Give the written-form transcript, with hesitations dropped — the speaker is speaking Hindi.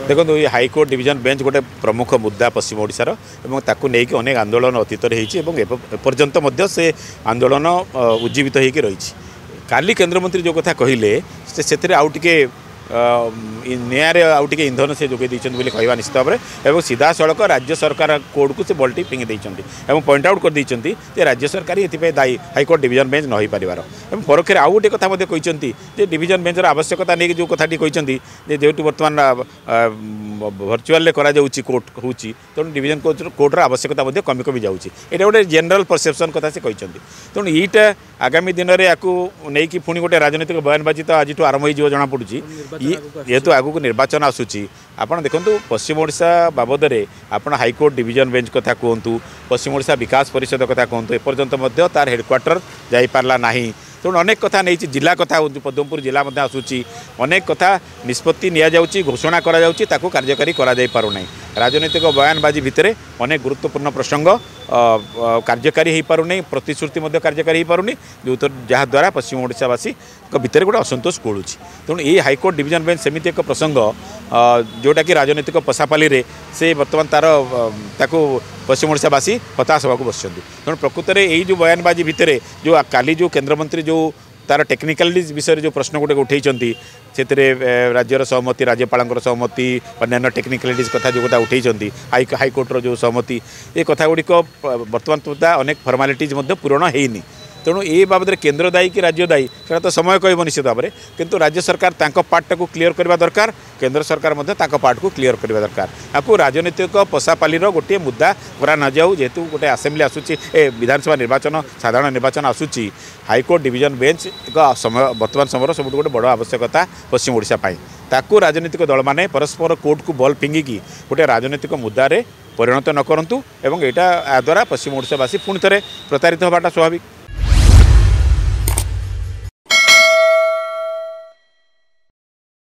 देखो ये हाईकोर्ट डिविजन बेंच गोटे प्रमुख मुद्दा पश्चिम ओडिशार एवं ताकू नहीं अनेक आंदोलन अतीत एपर्यंत से आंदोलन उज्जीवित होकर रही। काली केन्द्रमंत्री जो कथा कहले से आउ टिके निआरे आउ टिके इंधन से जोगे बोली कहवा निश्चित भाव में सीधा सड़क राज्य सरकार कोर्ट को से बल्टी फिंगी देती पॉइंट आउट कर देती राज्य सरकार ये दायी हाईकोर्ट डिविजन बेंच नई पार परोक्ष आउ गोटे कथा कहते डिविजन बेंचर आवश्यकता नहीं जो कथाटी कहते जेहतु बर्तमान भर्चुआल कोर्ट हो तेणु डिविजन कोर्टर आवश्यकता कमी कमी जाऊँगी यहाँ गोटे जनरल परसेप्शन कथा से कहते तेणु यहीटा आगामी दिन में आपको नहीं पुणी गोटे राजनीतिक बयानबाजी तो आज आरंभ हो जना पड़ी जेहेतु आगू निर्वाचन आसूची आपड़ देखो पश्चिम ओडिशा बाबद में आपड़ हाईकोर्ट डिविजन बेंच कथा कहतु पश्चिम ओडिशा विकास परिषद कथा कहतु एपर्यंत तार हेडक्वार्टर जापारा ना तेणु अनेक कथा नहीं जिला कथा पद्मपुर जिला आसूची अनेक कथा निष्पत्ति नि घोषणा करा कार्यकारी करा पारुना राजनीतिक बयानबाजी भितर अनेक गुरुत्वपूर्ण प्रसंग कार्यकारी हो पारुनी प्रतिश्रुति कार्यकारी हो पारुनी जो जहाद्वारा पश्चिम ओडिशावासी भितर गोटे असंतोष कोलुची तेणु ये हाईकोर्ट डिविजन बेंच सेमती एक प्रसंग जोटा कि राजनीतिक पशापाली से बर्तमान तार पश्चिम ओडिशावासी हताश होगा बस तेणु प्रकृत में यही जो बयानबाजी भितर जो काली जो केन्द्रमंत्री जो तार टेक्निकालिटीज विषय जो प्रश्न गोटे उठे से राज्यर सहमति राज्यपाल सहमति अन्य टेक्निकालिटीज कथा जो कथा उठे हाईकोर्टर जो सहमति ये कथा गुड़िक बर्तमान सुधा अनेक फर्मालिटीज पूरण होनी तेणु ये बाबद केन्द्र दायी कि राज्य दायी से तो समय कह निश्चित भाव में किंतु राज्य सरकार पार्ट को क्लीयर करने दरकार केन्द्र सरकार पार्ट को क्लीयर करने दरकार आपको राजनीतिक पशापाली गोटे मुद्दा करा न जाऊ जेहेतु गोटे आसेम्बली आसूची विधानसभा निर्वाचन साधारण निर्वाचन आसूची हाईकोर्ट डिविजन बेंच एक समय बर्तमान समय सब गोटे बड़ आवश्यकता पश्चिम ओडिशा ताकू राजनीतिक दल माने परस्पर कोर्ट को बल फिंगिकी गोटे राजनीतिक मुद्दे परिणत न करंतु एवं यहाँ द्वारा पश्चिम ओडिशावासी पुणी थे प्रतारित होवाटा स्वाभाविक।